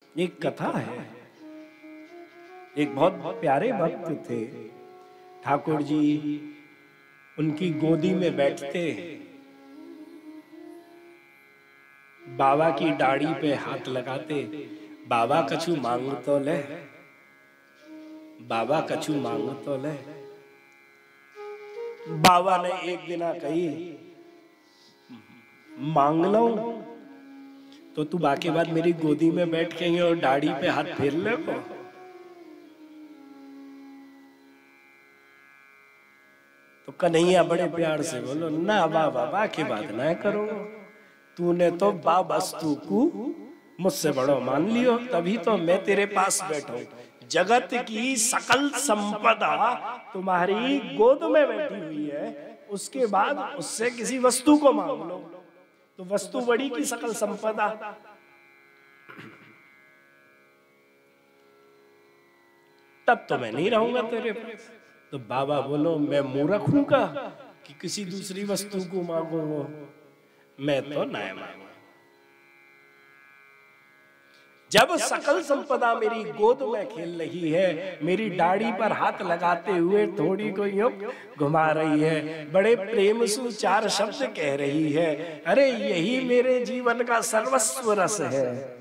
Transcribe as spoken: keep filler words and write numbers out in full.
एक कथा है, एक बहुत प्यारे भक्त थे ठाकुर जी, उनकी गोदी में बैठते, बाबा की दाढ़ी पे हाथ लगाते, बाबा कछु मांग तो ले, बाबा कछु मांग तो ले। बाबा ने एक दिन कही मांग लो तो तू बाकी बाद मेरी गोदी में बैठ के और दाढ़ी पे हाथ फेर ले को। तो कन्हैया बड़े प्यार से बोलो ना बाबा बाकी बात ना करो, तूने तो बा वस्तु को मुझसे बड़ो मान लियो, तभी तो मैं तेरे पास बैठा। जगत की सकल संपदा तुम्हारी गोद में बैठी हुई है, उसके बाद उससे किसी वस्तु को मांग लो तो वस्तु बड़ी की सकल संपदा। तब तो मैं नहीं रहूंगा तेरे पास। तो बाबा बोलो मैं मूर्ख हूं का कि किसी दूसरी वस्तु को मांगूंगा, मैं तो ना मांगू। जब सकल संपदा मेरी गोद में खेल रही है, मेरी दाढ़ी पर हाथ लगाते हुए थोड़ी को यूं घुमा रही है, बड़े प्रेम से चार शब्द कह रही है, अरे यही मेरे जीवन का सर्वस्व रस है।